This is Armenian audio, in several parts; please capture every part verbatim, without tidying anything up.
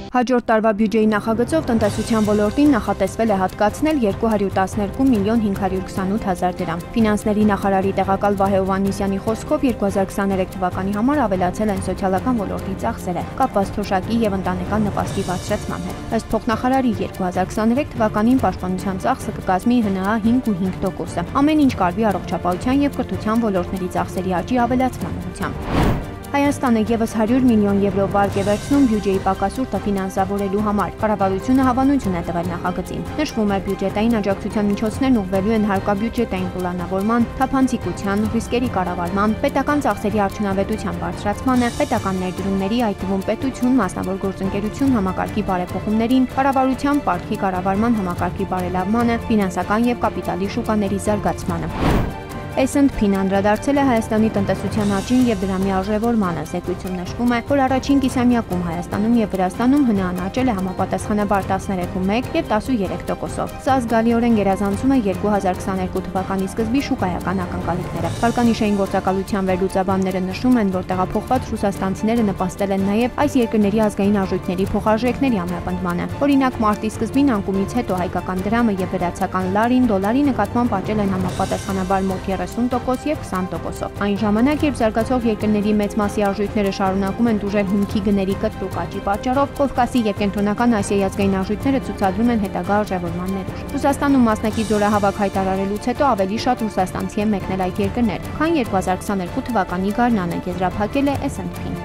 Հաջորդ տարվա բյուջեի նախագծով տնտեսության ոլորտին նախատեսվել է հատկացնել երկու հարյուր տասներկու միլիոն հինգ հարյուր քսանութ հազար դրամ։ Ֆինանսների նախարարի տեղակալ Վահե Հովհաննիսյանի խոսքով երկու հազար քսաներեք թվականի համար ավելացել են սոցիալական ոլորտի ծախսերը, կապված թոշակի եւ ընտանեկան նպաստի բարձրացման հետ։ Ըստ փոխնախարարի երկու հազար քսաներեք թվականին պաշտպանության ծախսը կկազմի ՀՆԱ հինգ ու հինգ տոկոսը, ամեն ինչ կարվի առողջապահության եւ կրթության ոլորտների ծախսերի աճի ավելացման ուղղությամբ։ Հայաստանը ևս հարյուր միլիոն եվրո վարկ է վերցնում բյուջեի պակասուրդը ֆինանսավորելու համար։ Կառավարությունը հավանություն է տվել նախագծին։ Նշվում է, բյուջետային աջակցության միջոցներն ուղղվելու են հարկաբյուջետային պլանավորման, թափանցիկության, ռիսկերի կառավարման, պետական ծախսերի արդյունավետության բարձրացմանը, պետական ներդրումների, այդ թվում պետություն, մասնավոր գործընկերություն համակարգի բարեփոխումներին, կառավարության պարտքի կառավարման համակարգի բարելավմանը, ֆինանսական եւ կապիտալի շուկաների զարգացմանը։ էս էնդ փին անդրադարձել է Հայաստանի տնտեսության աճին եւ դրամի արժեվորմանը։ Զեկույցում նշվում է, որ առաջին կիսամյակում Հայաստանում եւ Վրաստանում ՀՆԱ-ն աճել է համապատասխանաբար տասներեք ու մեկ եւ տասնուերեք տոկոսով։ Սա զգալիորեն գերազանցում է երկու հազար քսաներկու թվականի սկզբի շուկայական ակնկալիքները։ Վարկանիշային գործակալության վերլուծաբանները նշում են, որ տեղափոխված ռուսաստանցիները նպաստել են նաեւ այս երկրների ազգային արժույթների փոխարժեքների ամրապնդմանը։ Օրինակ, մարտի սկզբին անկումից հետո հայկական դրամը եւ վրացական լարին դոլարի նկատմամբ աճել են համապատասխանաբար մոտ երեսուն տոկոս եւ քսան տոկոսով։ Այն ժամանակ, երբ զարգացող երկրների մեծ մասի արժույթները շարունակում են դուժել հումքի գների կտրուկ աճի պատճառով, Կովկասի եւ Կենտրոնական Ասիայի ազգային արժույթները ցուցադրում են հետագա արժեվորման ներուժ։ Ռուսաստանում մասնակից զորահավաք հայտարարելուց հետո ավելի շատ ռուսաստանցի են մեկնել այդ երկրներ, քան երկու հազար քսաներկու թվականի գարնանը, եզրափակել է էս էնդ փին։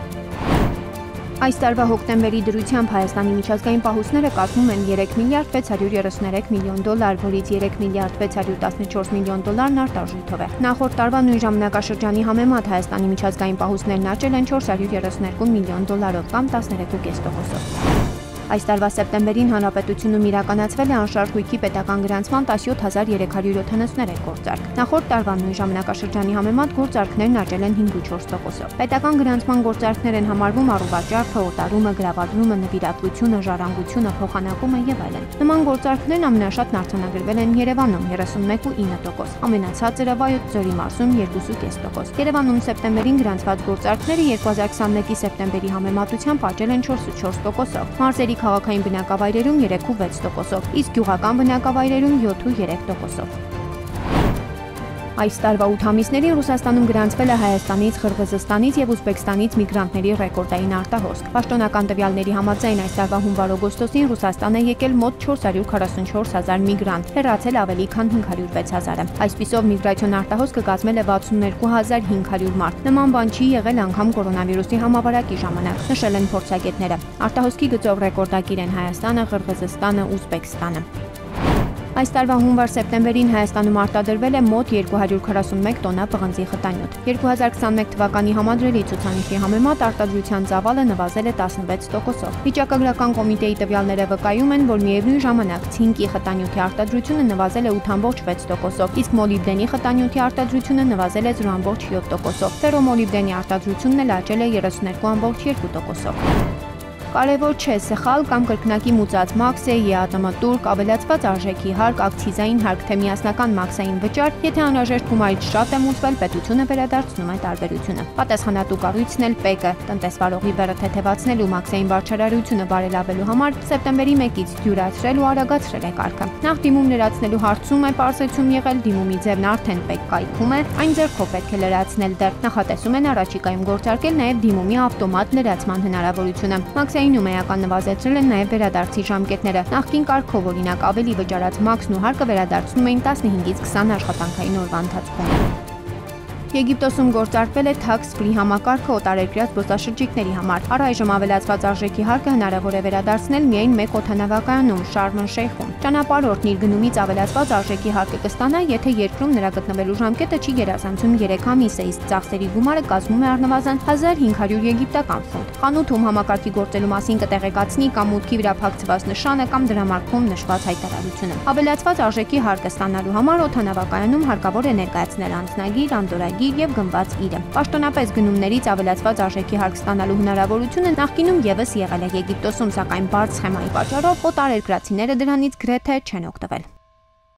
Այս տարվա հոկտեմբերի դրությամբ Հայաստանի միջազգային պահուստները կազմում են երեք միլիարդ վեց հարյուր երեսուներեք միլիոն դոլար, որից երեք միլիարդ վեց հարյուր տասնչորս միլիոն դոլարն արտարժույթով է։ Նախորդ տարվա նույն ժամանակաշրջանի համեմատ Հայաստանի միջազգային պահուստներն աճել են չորս հարյուր երեսուներկու միլիոն դոլարով կամ տասներեք ու կես տոկոսով։ Այս տարվա սեպտեմբերին հանրապետությունում իրականացվել է անշարժ գույքի պետական գրանցման տասնյոթ հազար երեք հարյուր յոթանասուններեք գործարք։ Նախորդ տարվա նույն ժամանակաշրջանի համեմատ գործարքներն աճել են հինգ ու չորս տոկոսով։ Պետական գրանցման գործարքներ են համարվում առուվաճառքը, օտարումը, գրավադրումը, նվիրատվությունը, ժառանգությունը, փոխանակումը եւ այլն։ Նման գործարքներն ամենաշատն արձանագրվել են Երևանում երեսունմեկ ու ինը տոկոս, ամենացածրը Վայոց ձորի մարզում երկու ու կես տոկոս։ Երևանում սեպտեմբերին գրանցված գործարքները երկու հազար քսաներկի սեպտեմբերի համեմատությամբ աճել են չորս ու չորս տոկոսով։ Մարզերի քաղաքային բնակավայրերում երեք ու վեց տոկոսով, իսկ գյուղական բնակավայրերում յոթ ու երեք տոկոսով։ Այս տարվա ութ ամիսներին Ռուսաստանում գրանցվել է Հայաստանից, Ղրղզստանից եւ Ուզբեկստանից միգրանտների ռեկորդային արտահոսք։ Պաշտոնական տվյալների համաձայն այս տարվա հունվար-օգոստոսին Ռուսաստան է եկել մոտ չորս հարյուր քառասունչորս հազար միգրանտ, հեռացել ավելի քան հինգ հարյուր վեց հազարը։ Այսպիսով միգրացիոն արտահոսքը կազմել է վաթսուններկու հազար հինգ հարյուր մարդ։ Նման բան չի եղել անգամ կորոնավիրուսի համավարակի ժամանակ, նշել են փորձագետները։ Արտահոսքի գծով ռեկորդակիր են Հայաստանը, Ղրղզստանը, Ուզբեկստանը։ Այս տարվա հունվար-սեպտեմբերին Հայաստանում արտադրվել է մոտ երկու հարյուր քառասունմեկ տոննա պղնձի խտանյութ։ երկու հազար քսաներեք թվականի համադրելի ցուցանիշի համեմատ արտադրության ծավալը նվազել է տասնվեց տոկոսով։ Վիճակագրական կոմիտեի տվյալները վկայում են, որ միևնույն ժամանակ ցինկի խտանյութի արտադրությունը նվազել է ութ ամբողջ վեց տոկոսով, իսկ մոլիբդենի խտանյութի արտադրությունը նվազել է զրո ամբողջ յոթ տոկոսով։ Ֆերոմոլիբդենի արտադրությունն էլ աճել է երեսուներկու ամբողջ երկու տոկոսով։ Կարևոր չէ սխալ կամ կրկնակի մուծած մաքսե, ԵԱՏՄ турք, ավելացված արժեքի հարկ, ակցիզային հարկ, թե միասնական մաքսային վճար, եթե անհրաժեշտ գումարից շատ է մուծվել, պետությունը վերադարձնում է տարբերությունը։ Պատասխանատու կառույցն էլ ՊԵԿ-ը տնտեսվարողի բեռը թեթևացնելու մաքսային վարչարարությունը բարելավելու համար սեպտեմբերի մեկից դյուրացրել ու արագացրել է կարգը։ Նախ դիմում լրացնելու հարցում է պարզեցում եղել, դիմումի ձևն արդեն ՊԵԿ կայքում է, այն ձեռքով պետք է լրացնել դեռ։ Նախատեսում են առաջիկայում գործարկել նաև դիմումի ավտոմատ լրացման հնարավորությունը։ Մաքսայինում էական նվազեցրել են նաև վերադարձի ժամկետները։ Նախկին կարգով օրինակ ավելի վճարած մաքսն ու հարկը վերադարձնում էին տասնհինգից քսան աշխատանքային օրվա ընթացքում։ Եգիպտոսում գործարկվել է tax-free համակարգը օտարերկրյա զբոսաշրջիկների համար։ Առայժմ ավելացված արժեքի հարկը հնարավոր է վերադարձնել միայն մեկ օդանավակայանում՝ Շարմ el-Շեյխում։ Ճանապարհորդն իր գնումից ավելացված արժեքի հարկը կստանա, եթե երկրում նրա գտնվելու ժամկետը չի գերազանցում երեք ամիսը, իսկ ծախսերի գումարը կազմում է առնվազն հազար հինգ հարյուր եգիպտական ֆունտ։ Խանութում համակարգի գործելու մասին կտեղեկացնի կամ մուտքի վրա փակցված նշանը կամ դրամարկղում նշված հայտարարությունը։ Ավելացված արժեքի հարկը ստանալու համար օդանավակայանում հարկավոր է ներկայացնել անձնագիր, անդորագիր եւ գնված իրը։ Պաշտոնապես գնումներից ավելացված արժեքի հարկ ստանալու հնարավորությունը նախկինում եւս եղել է Եգիպտոսում, սակայն բարդ սխեմայի պատճառով օտարերկրացիները դրանից գրեթե չեն օգտվել։